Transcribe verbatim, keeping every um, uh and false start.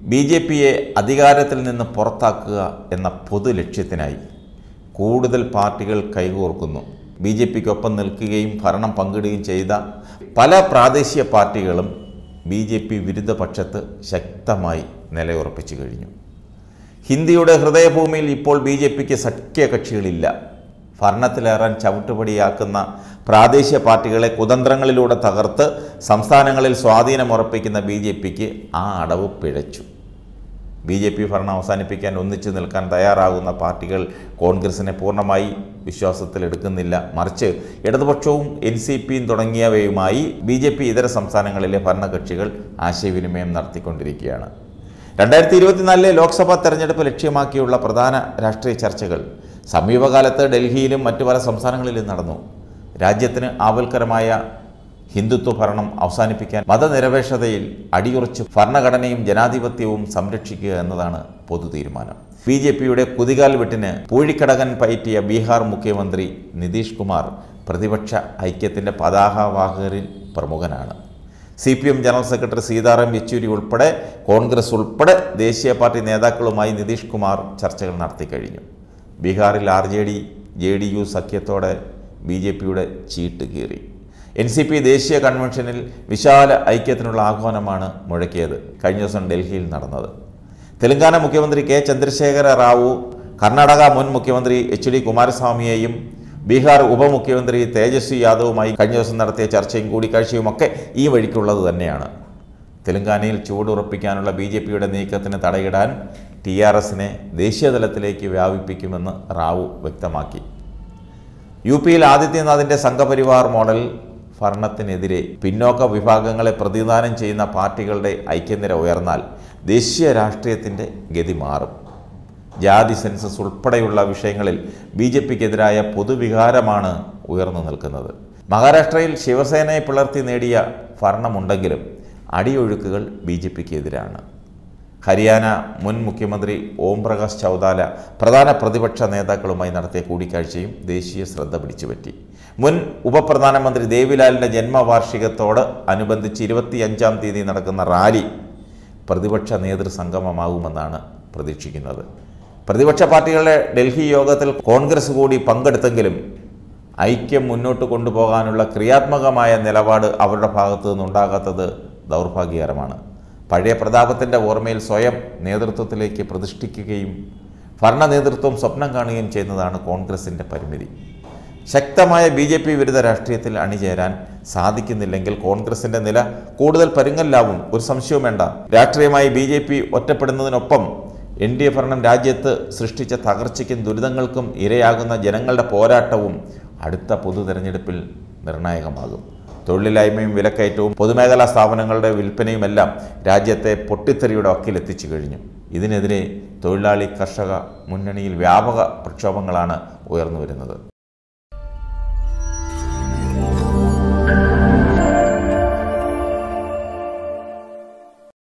B J പിയെ അധികാരത്തിൽ നിന്ന് പുറത്താക്കുക എന്ന പൊതു ലക്ഷ്യത്തിനായി കൂടുതൽ പാർട്ടികൾ കൈകോർക്കുന്നു. ബി ജെ പിക്കൊപ്പം നിൽക്കുകയും ഭരണം പങ്കിടുകയും ചെയ്ത പല പ്രാദേശിക പാർട്ടികളും ബി ജെ പി വിരുദ്ധ പക്ഷത്ത് ശക്തമായി നിലയുറപ്പിച്ചു കഴിഞ്ഞു. ഹിന്ദിയുടെ ഹൃദയഭൂമിയിൽ ഇപ്പോൾ ബി ജെ പിക്ക് സഖ്യകക്ഷികളില്ല. ഭരണത്തിലേറാൻ ചവിട്ടുപടിയാക്കുന്ന പ്രാദേശിക പാർട്ടികളെ കുതന്ത്രങ്ങളിലൂടെ തകർത്ത് സംസ്ഥാനങ്ങളിൽ സ്വാധീനമുറപ്പിക്കുന്ന ബി ജെ പിക്ക് ആ അടവ് പിഴച്ചു. ബി ജെ പി ഭരണം അവസാനിപ്പിക്കാൻ ഒന്നിച്ചു നിൽക്കാൻ തയ്യാറാകുന്ന പാർട്ടികൾ കോൺഗ്രസിനെ പൂർണ്ണമായി വിശ്വാസത്തിലെടുക്കുന്നില്ല. മറിച്ച് ഇടതുപക്ഷവും എൻ സി പിയും തുടങ്ങിയവയുമായി ബി ജെ പി ഇതര സംസ്ഥാനങ്ങളിലെ ഭരണകക്ഷികൾ ആശയവിനിമയം നടത്തിക്കൊണ്ടിരിക്കുകയാണ്. രണ്ടായിരത്തി ഇരുപത്തിനാലിലെ ലോക്സഭാ തെരഞ്ഞെടുപ്പ് ലക്ഷ്യമാക്കിയുള്ള പ്രധാന രാഷ്ട്രീയ ചർച്ചകൾ സമീപകാലത്ത് ഡൽഹിയിലും മറ്റു പല സംസ്ഥാനങ്ങളിലും നടന്നു. രാജ്യത്തിന് ആവൽക്കരമായ ഹിന്ദുത്വ ഭരണം അവസാനിപ്പിക്കാൻ മതനിരപേക്ഷതയിൽ അടിയുറച്ച് ഭരണഘടനയും ജനാധിപത്യവും സംരക്ഷിക്കുക എന്നതാണ് പൊതു തീരുമാനം. ബി ജെ പിയുടെ കുതികാൽ വെട്ടിന് പൂഴിക്കടകൻ പയറ്റിയ ബീഹാർ മുഖ്യമന്ത്രി നിതീഷ് കുമാർ പ്രതിപക്ഷ ഐക്യത്തിൻ്റെ പതാകവാഹകരിൽ പ്രമുഖനാണ്. C P M general secretary Sitaram Yechury ഉൾപ്പെടെ കോൺഗ്രസ് ഉൾപ്പെടെ ദേശീയ പാർട്ടി നേതാക്കളുമായി നിതീഷ് കുമാർ ചർച്ചകൾ നടത്തിക്കഴിഞ്ഞു. ബീഹാറിൽ R J D J D U സഖ്യത്തോടെ ബി ജെ പിയുടെ ചീട്ട് കീറി. എൻ സി പി ദേശീയ കൺവെൻഷനിൽ വിശാല ഐക്യത്തിനുള്ള ആഹ്വാനമാണ് മുഴക്കിയത്. കഴിഞ്ഞ ദിവസം ഡൽഹിയിൽ നടന്നത്. തെലങ്കാന മുഖ്യമന്ത്രി കെ ചന്ദ്രശേഖര റാവു കർണാടക മുൻ മുഖ്യമന്ത്രി എച്ച് ഡി കുമാരസ്വാമിയെയും ബീഹാർ ഉപമുഖ്യമന്ത്രി തേജസ്വി യാദവുമായി കഴിഞ്ഞ ദിവസം നടത്തിയ ചർച്ചയും കൂടിക്കാഴ്ചയുമൊക്കെ ഈ വഴിക്കുള്ളത് തന്നെയാണ്. തെലങ്കാനയിൽ ചുവടുറപ്പിക്കാനുള്ള ബി ജെ പിയുടെ നീക്കത്തിന് തടയിടാൻ ടി ആർ എസിനെ ദേശീയതലത്തിലേക്ക് വ്യാപിപ്പിക്കുമെന്ന് റാവു വ്യക്തമാക്കി. യു പിയിൽ ആദിത്യനാഥിൻ്റെ സംഘപരിവാർ മോഡൽ ഭരണത്തിനെതിരെ പിന്നോക്ക വിഭാഗങ്ങളെ പ്രതിനിധാനം ചെയ്യുന്ന പാർട്ടികളുടെ ഐക്യനിര ഉയർന്നാൽ ദേശീയ രാഷ്ട്രീയത്തിൻ്റെ ഗതി മാറും. ജാതി സെൻസസ് ഉൾപ്പെടെയുള്ള വിഷയങ്ങളിൽ ബി ജെ പിക്കെതിരായ പൊതുവികാരമാണ് ഉയർന്നു നിൽക്കുന്നത്. മഹാരാഷ്ട്രയിൽ ശിവസേനയെ പിളർത്തി നേടിയ ഭരണമുണ്ടെങ്കിലും അടിയൊഴുക്കുകൾ ബി ജെ പിക്ക് എതിരാണ്. ഹരിയാന മുൻ മുഖ്യമന്ത്രി ഓം പ്രകാശ് ചൗതാല പ്രധാന പ്രതിപക്ഷ നേതാക്കളുമായി നടത്തിയ കൂടിക്കാഴ്ചയും ദേശീയ ശ്രദ്ധ പിടിച്ചുപറ്റി. മുൻ ഉപപ്രധാനമന്ത്രി ദേവിലാലിൻ്റെ ജന്മവാർഷികത്തോട് അനുബന്ധിച്ച് ഇരുപത്തിയഞ്ചാം തീയതി നടക്കുന്ന റാലി പ്രതിപക്ഷ നേതൃസംഗമമാകുമെന്നാണ് പ്രതീക്ഷിക്കുന്നത്. പ്രതിപക്ഷ പാർട്ടികളുടെ ഡൽഹി യോഗത്തിൽ കോൺഗ്രസ് കൂടി പങ്കെടുത്തെങ്കിലും ഐക്യം മുന്നോട്ട് കൊണ്ടുപോകാനുള്ള ക്രിയാത്മകമായ നിലപാട് അവരുടെ ഭാഗത്തു നിന്നുണ്ടാകാത്തത് ദൗർഭാഗ്യകരമാണ്. പഴയ പ്രതാപത്തിൻ്റെ ഓർമ്മയിൽ സ്വയം നേതൃത്വത്തിലേക്ക് പ്രതിഷ്ഠിക്കുകയും ഭരണ നേതൃത്വം സ്വപ്നം കാണുകയും ചെയ്യുന്നതാണ് കോൺഗ്രസിൻ്റെ പരിമിതി. ശക്തമായ ബി ജെ പി വിരുദ്ധ രാഷ്ട്രീയത്തിൽ അണിചേരാൻ സാധിക്കുന്നില്ലെങ്കിൽ കോൺഗ്രസിൻ്റെ നില കൂടുതൽ പരുങ്ങല്ലാവും, ഒരു സംശയവും വേണ്ട. രാഷ്ട്രീയമായി ബി ജെ പി ഒറ്റപ്പെടുന്നതിനൊപ്പം എൻ ഡി എ ഭരണം രാജ്യത്ത് സൃഷ്ടിച്ച തകർച്ചയ്ക്കും ദുരിതങ്ങൾക്കും ഇരയാകുന്ന ജനങ്ങളുടെ പോരാട്ടവും അടുത്ത പൊതു തെരഞ്ഞെടുപ്പിൽ നിർണായകമാകും. തൊഴിലില്ലായ്മയും വിലക്കയറ്റവും പൊതുമേഖലാ സ്ഥാപനങ്ങളുടെ വിൽപ്പനയുമെല്ലാം രാജ്യത്തെ പൊട്ടിത്തെറിയുടെ വക്കിലെത്തിച്ചു കഴിഞ്ഞു. ഇതിനെതിരെ തൊഴിലാളി കർഷക മുന്നണിയിൽ വ്യാപക പ്രക്ഷോഭങ്ങളാണ് ഉയർന്നു വരുന്നത്.